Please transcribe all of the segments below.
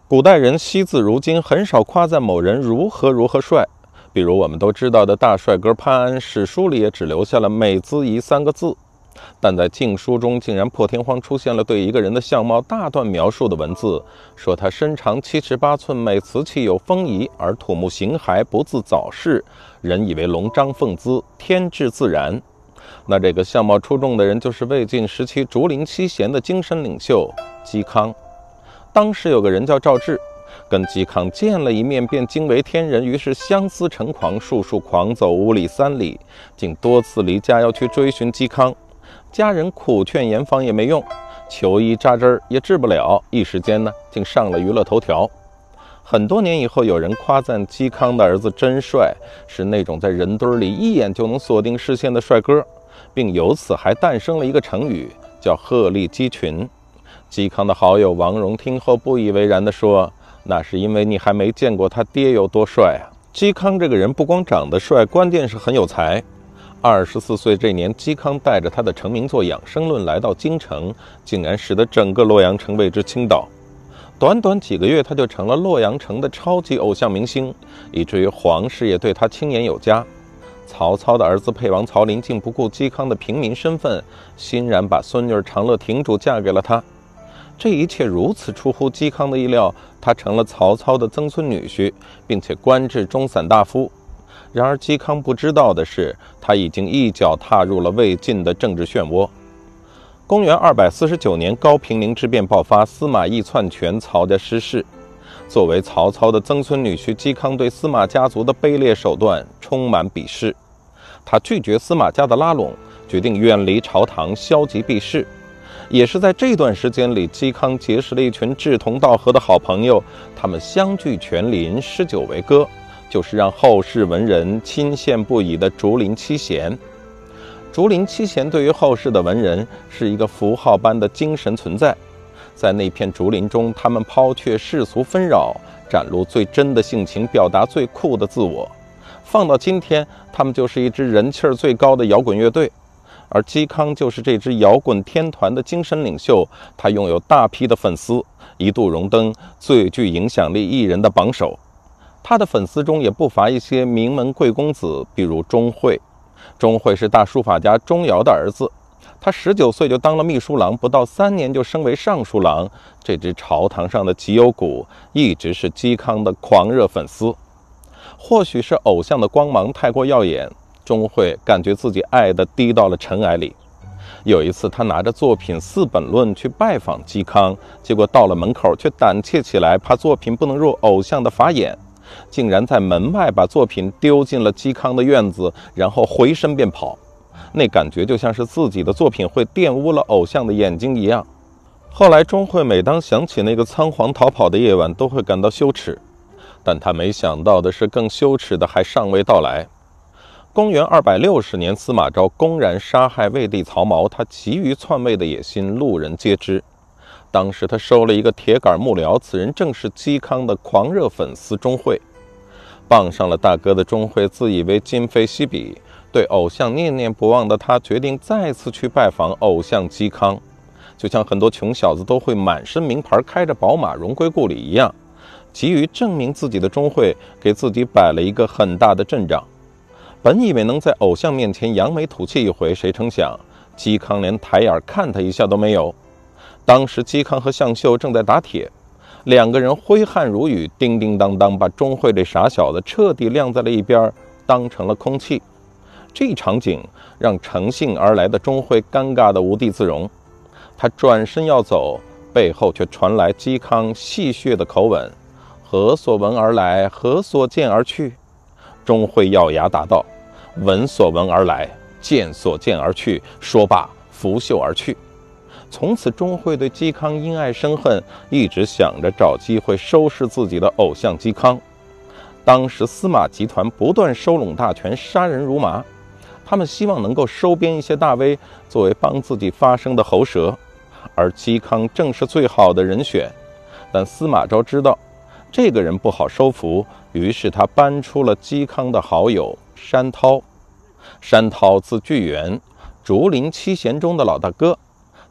古代人惜字如金，很少夸赞某人如何帅。比如我们都知道的大帅哥潘安，史书里也只留下了美姿仪3个字，但在禁书中竟然破天荒出现了对一个人的相貌大段描述的文字，说他身长7尺8寸，美瓷器有风仪，而土木形骸，不自早逝，人以为龙章凤姿，天至自然。那这个相貌出众的人就是魏晋时期竹林七贤的精神领袖嵇康。当时有个人叫赵志，跟嵇康见了一面便惊为天人，于是相思成狂，数狂走5里3里，竟多次离家要去追寻嵇康。家人苦劝严防也没用，求医扎针也治不了，一时间呢竟上了娱乐头条。很多年以后，有人夸赞嵇康的儿子真帅，是那种在人堆里一眼就能锁定视线的帅哥，并由此还诞生了一个成语，叫鹤立鸡群。嵇康的好友王戎听后不以为然地说，那是因为你还没见过他爹有多帅啊。嵇康这个人不光长得帅，关键是很有才。24岁这年，嵇康带着他的成名作《养生论》来到京城，竟然使得整个洛阳城为之倾倒。短短几个月，他就成了洛阳城的超级偶像明星，以至于皇室也对他青眼有加。曹操的儿子沛王曹林竟不顾嵇康的平民身份，欣然把孙女长乐亭主嫁给了他。这一切如此出乎嵇康的意料，他成了曹操的曾孙女婿，并且官至中散大夫。然而嵇康不知道的是，他已经一脚踏入了魏晋的政治漩涡。公元249年，高平陵之变爆发，司马懿篡权，曹家失势。作为曹操的曾孙女婿，嵇康对司马家族的卑劣手段充满鄙视。他拒绝司马家的拉拢，决定远离朝堂，消极避世。也是在这段时间里，嵇康结识了一群志同道合的好朋友，他们相聚泉林，诗酒为歌，就是让后世文人钦羡不已的竹林七贤。竹林七贤对于后世的文人是一个符号般的精神存在，在那片竹林中，他们抛却世俗纷扰，展露最真的性情，表达最酷的自我。放到今天，他们就是一支人气最高的摇滚乐队。而嵇康就是这支摇滚天团的精神领袖，他拥有大批的粉丝，一度荣登最具影响力艺人的榜首。他的粉丝中也不乏一些名门贵公子，比如钟会。钟会是大书法家钟繇的儿子，他19岁就当了秘书郎，不到3年就升为尚书郎。这支朝堂上的绩优股一直是嵇康的狂热粉丝。或许是偶像的光芒太过耀眼，钟会感觉自己爱得低到了尘埃里。有一次，他拿着作品《四本论》去拜访嵇康，结果到了门口却胆怯起来，怕作品不能入偶像的法眼，竟然在门外把作品丢进了嵇康的院子，然后回身便跑。那感觉就像是自己的作品会玷污了偶像的眼睛一样。后来钟会每当想起那个仓皇逃跑的夜晚，都会感到羞耻，但他没想到的是，更羞耻的还尚未到来。公元260年，司马昭公然杀害魏帝曹髦，他急于篡位的野心路人皆知。当时他收了一个铁杆幕僚，此人正是嵇康的狂热粉丝钟会。傍上了大哥的钟会自以为今非昔比，对偶像念念不忘的他决定再次去拜访偶像嵇康。就像很多穷小子都会满身名牌，开着宝马荣归故里一样，急于证明自己的钟会给自己摆了一个很大的阵仗。本以为能在偶像面前扬眉吐气一回，谁成想嵇康连抬眼看他一下都没有。当时嵇康和向秀正在打铁，两个人挥汗如雨，叮叮当当，把钟会这傻小子彻底晾在了一边，当成了空气。这一场景让乘兴而来的钟会尴尬得无地自容，他转身要走，背后却传来嵇康戏谑的口吻：何所闻而来，何所见而去？钟会咬牙答道：闻所闻而来，见所见而去。说罢拂袖而去。从此钟会对嵇康因爱生恨，一直想着找机会收拾自己的偶像嵇康。当时司马集团不断收拢大权，杀人如麻，他们希望能够收编一些大 V 作为帮自己发声的喉舌，而嵇康正是最好的人选。但司马昭知道这个人不好收服，于是他搬出了嵇康的好友山涛。山涛字巨源，竹林七贤中的老大哥。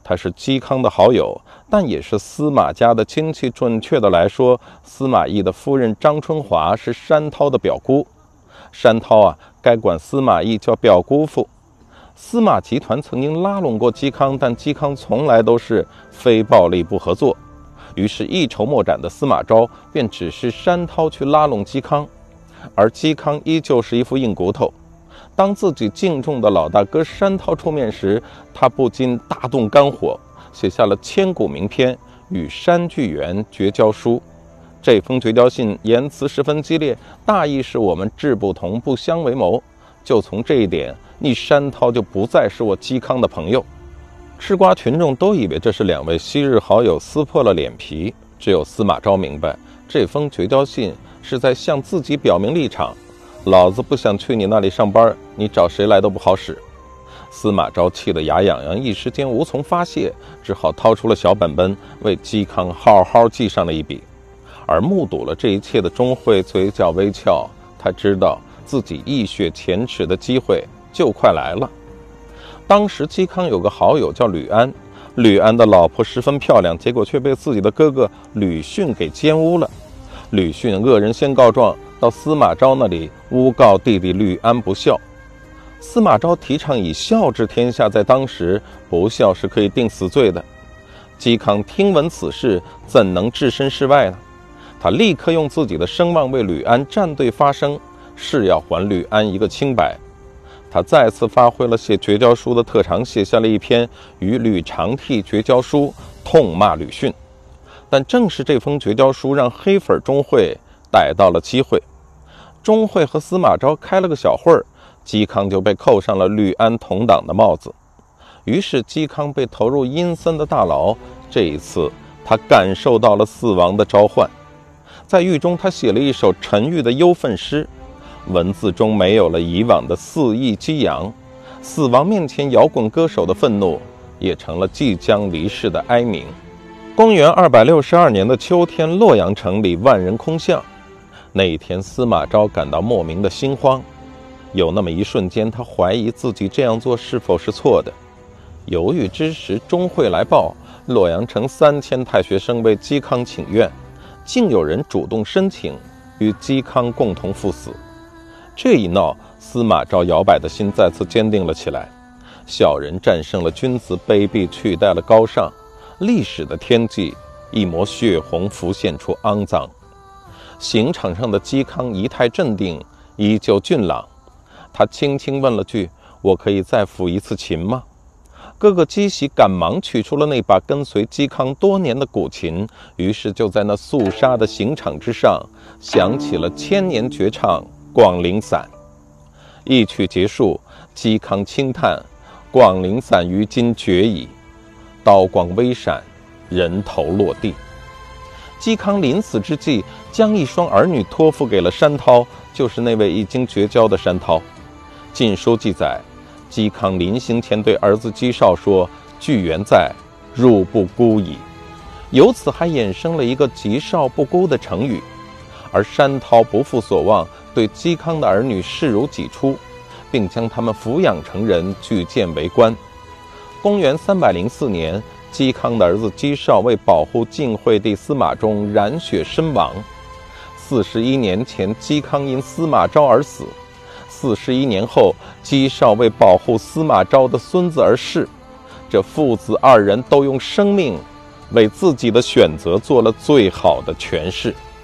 他是嵇康的好友，但也是司马家的亲戚。准确的来说，司马懿的夫人张春华是山涛的表姑。山涛该管司马懿叫表姑父。司马集团曾经拉拢过嵇康，但嵇康从来都是非暴力不合作。于是，一筹莫展的司马昭便指示山涛去拉拢嵇康，而嵇康依旧是一副硬骨头。当自己敬重的老大哥山涛出面时，他不禁大动肝火，写下了千古名篇《与山巨源绝交书》。这封绝交信言辞十分激烈，大意是我们志不同，不相为谋。就从这一点，你山涛就不再是我嵇康的朋友。吃瓜群众都以为这是两位昔日好友撕破了脸皮，只有司马昭明白，这封绝交信是在向自己表明立场。老子不想去你那里上班，你找谁来都不好使。司马昭气得牙痒痒，一时间无从发泄，只好掏出了小本本，为嵇康好好记上了一笔。而目睹了这一切的钟会嘴角微翘，他知道自己一雪前耻的机会就快来了。当时嵇康有个好友叫吕安，吕安的老婆十分漂亮，结果却被自己的哥哥吕逊给奸污了。吕逊恶人先告状，到司马昭那里诬告弟弟吕安不孝。司马昭提倡以孝治天下，在当时不孝是可以定死罪的。嵇康听闻此事，怎能置身事外呢？他立刻用自己的声望为吕安站队发声，是要还吕安一个清白。他再次发挥了写绝交书的特长，写下了一篇《与吕长替绝交书》，痛骂吕逊。但正是这封绝交书让黑粉钟会逮到了机会。钟会和司马昭开了个小会儿，嵇康就被扣上了吕安同党的帽子。于是嵇康被投入阴森的大牢。这一次他感受到了死亡的召唤。在狱中，他写了一首沉郁的忧愤诗，文字中没有了以往的肆意激扬，死亡面前摇滚歌手的愤怒也成了即将离世的哀鸣。公元262年的秋天，洛阳城里万人空巷。那一天，司马昭感到莫名的心慌，有那么一瞬间，他怀疑自己这样做是否是错的。犹豫之时，钟会来报，洛阳城3000太学生为嵇康请愿，竟有人主动申请与嵇康共同赴死。这一闹，司马昭摇摆的心再次坚定了起来。小人战胜了君子，卑鄙取代了高尚。历史的天际，一抹血红浮现出肮脏。刑场上的嵇康仪态镇定，依旧俊朗。他轻轻问了句：“我可以再抚一次琴吗？”哥哥嵇喜赶忙取出了那把跟随嵇康多年的古琴，于是就在那肃杀的刑场之上，响起了千年绝唱《广陵散》。一曲结束，嵇康轻叹：“广陵散于今绝矣，刀光微闪，人头落地。”嵇康临死之际，将一双儿女托付给了山涛，就是那位已经绝交的山涛。晋书记载，嵇康临行前对儿子嵇绍说：“巨源在，汝不孤矣。”由此还衍生了一个嵇绍不孤的成语。而山涛不负所望，对嵇康的儿女视如己出，并将他们抚养成人，举荐为官。公元304年，嵇康的儿子嵇绍为保护晋惠帝司马衷染血身亡。41年前，嵇康因司马昭而死。41年后，嵇绍为保护司马昭的孙子而逝。这父子二人都用生命为自己的选择做了最好的诠释。